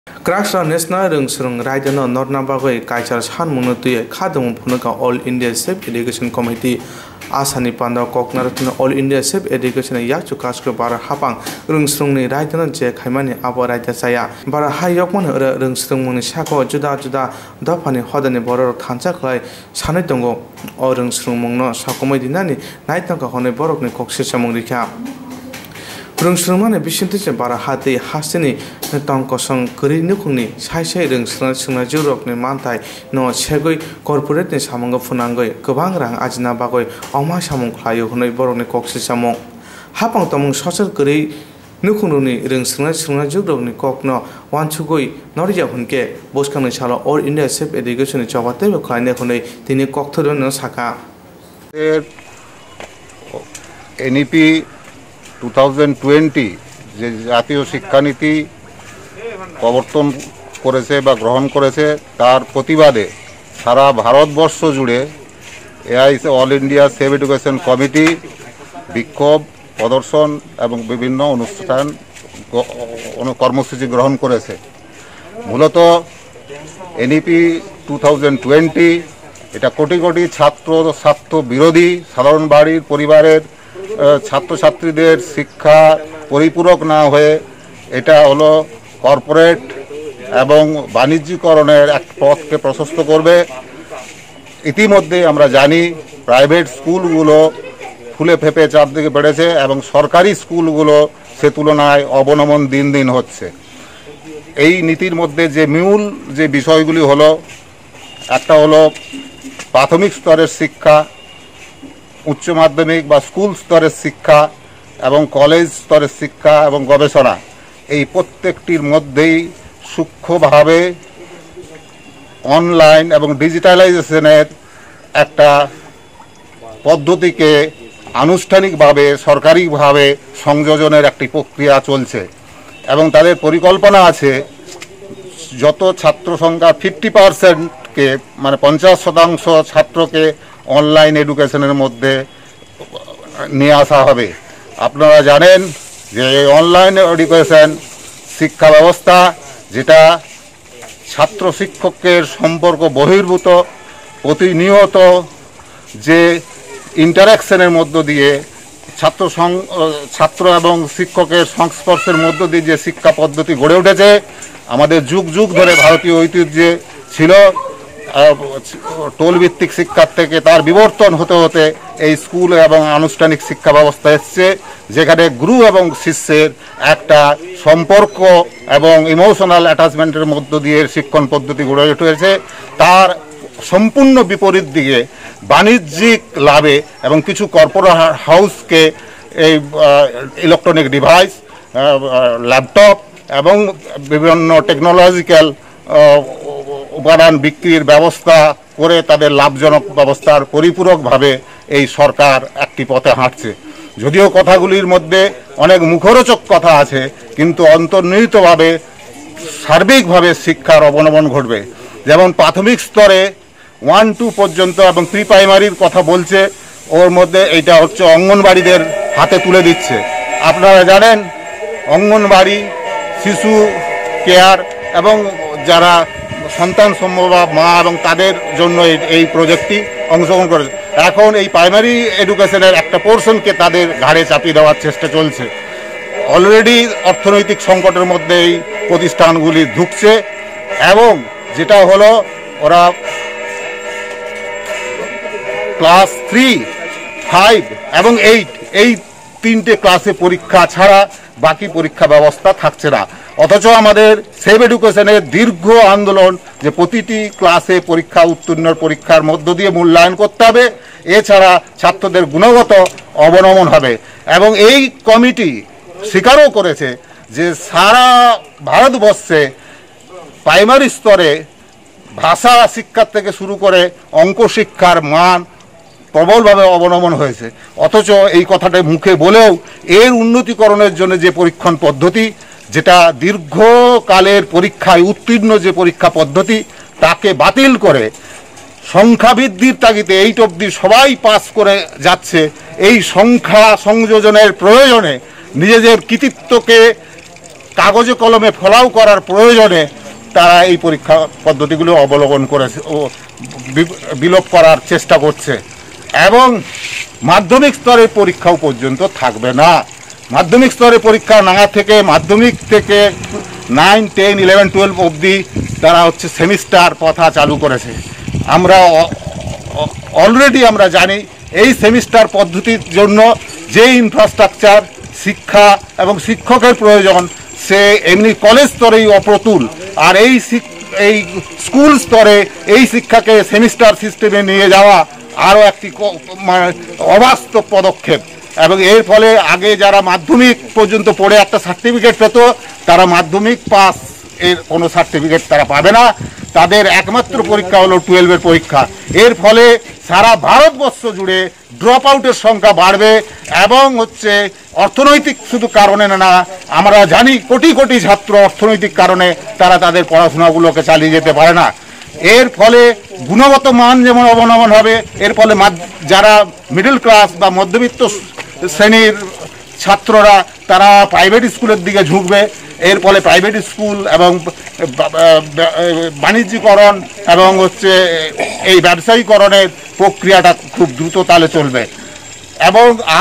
Kraksra National Rungsrung Raidano Nornabagoi Kaichar San Munutuye Kadum Punuka All India Safe Education Committee Asani Panda Koknaratuna All India Safe Education Yachu Kasko Bara Hapang Rungsrung ni Raidano Je Kaimani Abo Raja Saya Bara Hayokman Rungsrung Muni Shako Juda Juda Dapani Hodani Boro Tanchaklai Sanitongo or Rungsrung Mungno Sakomedinani Naitanka Hone Borok ni Koksisha Mungika Rungsrungmane bisintiche bara hati hasini tong kosong kuri nukungni sai rungsrung sungna jurokni mantai no segoi corporate ni samongo funangoi gobang rang ajina bagoi oma samong khlayo hunoi borokni koksi samong hapang tomong sosal kuri nukungruni rungsrung jurokni kokno wanchugoi norija hunke boskangni salo All India Safe Education chobate khlaine hunoi tini kokthoro no saka NEP 2020 যে জাতীয় শিক্ষানীতি প্রবর্তন করেছে বা গ্রহণ করেছে তার প্রতিবাদে সারা ভারতবর্ষ জুড়ে AIC all India save education committee বিক্ষোভ প্রদর্শন এবং বিভিন্ন অনুষ্ঠান কর্মসূচি গ্রহণ করেছে। মূলত এনইপি 2020 এটা কোটি কোটি ছাত্র বিরোধী সাধারণ বাড়ির পরিবারের ছাত্রছাত্রীদের শিক্ষা পরিপূরক না হয়ে এটা হলো কর্পোরেট এবং বাণিজ্যিকরণের এক পথকে প্রশস্ত করবে। ইতিমধ্যে আমরা জানি প্রাইভেট স্কুলগুলো ফুলে ফেপে চারদিকে বেড়েছে এবং সরকারি স্কুলগুলো সে তুলনায় অবনমন দিন দিন হচ্ছে। এই নীতির মধ্যে যে মূল যে বিষয়গুলি হলো, একটা হলো প্রাথমিক স্তরের শিক্ষা, উচ্চ মাধ্যমিক বা স্কুল স্তরের শিক্ষা এবং কলেজ স্তরের শিক্ষা এবং গবেষণা, এই প্রত্যেকটির মধ্যেই সূক্ষ্মভাবে অনলাইন এবং ডিজিটালাইজেশনের একটা পদ্ধতিকে আনুষ্ঠানিকভাবে সরকারিভাবে সংযোজনের একটি প্রক্রিয়া চলছে এবং তাদের পরিকল্পনা আছে যত ছাত্র সংখ্যা 50%কে মানে 50% ছাত্রকে অনলাইন এডুকেশনের মধ্যে নিয়ে আসা হবে। আপনারা জানেন যে অনলাইন এডুকেশন শিক্ষা ব্যবস্থা যেটা ছাত্র শিক্ষকের সম্পর্ক বহির্ভূত, প্রতিনিয়ত যে ইন্টারাকশনের মধ্য দিয়ে ছাত্র এবং শিক্ষকের সংস্পর্শের মধ্য দিয়ে যে শিক্ষা পদ্ধতি গড়ে উঠেছে, আমাদের যুগ যুগ ধরে ভারতীয় ঐতিহ্যে ছিল। টোলভিত্তিক শিক্ষার থেকে তার বিবর্তন হতে হতে এই স্কুল এবং আনুষ্ঠানিক শিক্ষা ব্যবস্থা এসছে, যেখানে গুরু এবং শিষ্যের একটা সম্পর্ক এবং ইমোশনাল অ্যাটাচমেন্টের মধ্য দিয়ে শিক্ষণ পদ্ধতি গড়ে উঠেছে। তার সম্পূর্ণ বিপরীত দিকে বাণিজ্যিক লাভে এবং কিছু কর্পোরেট হাউসকে এই ইলেকট্রনিক ডিভাইস, ল্যাপটপ এবং বিভিন্ন টেকনোলজিক্যাল উপাদান বিক্রির ব্যবস্থা করে তাদের লাভজনক ব্যবস্থার পরিপূরকভাবে এই সরকার একটি পথে হাঁটছে। যদিও কথাগুলির মধ্যে অনেক মুখরোচক কথা আছে, কিন্তু অন্তর্নিহিতভাবে সার্বিকভাবে শিক্ষার অবনমন ঘটবে। যেমন প্রাথমিক স্তরে 1-2 পর্যন্ত এবং প্রি প্রাইমারির কথা বলছে, ওর মধ্যে এইটা হচ্ছে অঙ্গনবাড়িদের হাতে তুলে দিচ্ছে। আপনারা জানেন অঙ্গনবাড়ি, শিশু কেয়ার এবং যারা সন্তান সম্ভবা মা এবং তাদের জন্য এই প্রজেক্টটি অংশগ্রহণ করেছে। এখন এই প্রাইমারি এডুকেশনের একটা পোর্শনকে তাদের ঘাড়ে চাপিয়ে দেওয়ার চেষ্টা চলছে। অলরেডি অর্থনৈতিক সংকটের মধ্যে এই প্রতিষ্ঠানগুলি ঢুকছে এবং যেটা হলো ওরা ক্লাস 3, 5 এবং 8 এই 3টে ক্লাসে পরীক্ষা ছাড়া বাকি পরীক্ষা ব্যবস্থা থাকছে না। অথচ আমাদের সেফ এডুকেশনের দীর্ঘ আন্দোলন যে প্রতিটি ক্লাসে পরীক্ষা উত্তীর্ণর পরীক্ষার মধ্য দিয়ে মূল্যায়ন করতে হবে, এছাড়া ছাত্রদের গুণগত অবনমন হবে। এবং এই কমিটি স্বীকারও করেছে যে সারা ভারতবর্ষে প্রাইমারি স্তরে ভাষা শিক্ষার থেকে শুরু করে অঙ্ক শিক্ষার মান প্রবলভাবে অবনমন হয়েছে। অথচ এই কথাটা মুখে বলেও এর উন্নতিকরণের জন্য যে পরীক্ষণ পদ্ধতি, যেটা দীর্ঘকালের পরীক্ষায় উত্তীর্ণ যে পরীক্ষা পদ্ধতি, তাকে বাতিল করে সংখ্যা বৃদ্ধির তাগিদে 8 অবধি সবাই পাস করে যাচ্ছে। এই সংখ্যা সংযোজনের প্রয়োজনে নিজেদের কৃতিত্বকে কাগজে কলমে ফলাও করার প্রয়োজনে তারা এই পরীক্ষা পদ্ধতিগুলো অবলম্বন করেছে ও বিলোপ করার চেষ্টা করছে। এবং মাধ্যমিক স্তরের পরীক্ষাও পর্যন্ত থাকবে না। মাধ্যমিক স্তরে পরীক্ষা না থেকে মাধ্যমিক থেকে 9, 10, 11, 12 অবধি তারা হচ্ছে সেমিস্টার প্রথা চালু করেছে। আমরা অলরেডি আমরা জানি এই সেমিস্টার পদ্ধতির জন্য যে ইনফ্রাস্ট্রাকচার, শিক্ষা এবং শিক্ষকের প্রয়োজন সে এমনি কলেজ স্তরেই অপ্রতুল। আর এই স্কুল স্তরে এই শিক্ষাকে সেমিস্টার সিস্টেমে নিয়ে যাওয়া আরও একটি অবাস্তব পদক্ষেপ। এবং এর ফলে আগে যারা মাধ্যমিক পর্যন্ত পড়ে একটা সার্টিফিকেট পেত, তারা মাধ্যমিক পাস এর কোনো সার্টিফিকেট তারা পাবে না। তাদের একমাত্র পরীক্ষা হলো 12-এর পরীক্ষা। এর ফলে সারা ভারতবর্ষ জুড়ে ড্রপ আউটের সংখ্যা বাড়বে এবং হচ্ছে অর্থনৈতিক শুধু কারণে না, আমরা জানি কোটি কোটি ছাত্র অর্থনৈতিক কারণে তারা তাদের পড়াশোনাগুলোকে চালিয়ে যেতে পারে না। এর ফলে গুণগত মান যেমন অবনমন হবে, এর ফলে যারা মিডল ক্লাস বা মধ্যবিত্ত শ্রেণীর ছাত্ররা তারা প্রাইভেট স্কুলের দিকে ঝুঁকবে। এর ফলে প্রাইভেট স্কুল এবং বাণিজ্যিকরণ এবং হচ্ছে এই ব্যবসায়ীকরণের প্রক্রিয়াটা খুব দ্রুত তালে চলবে। এবং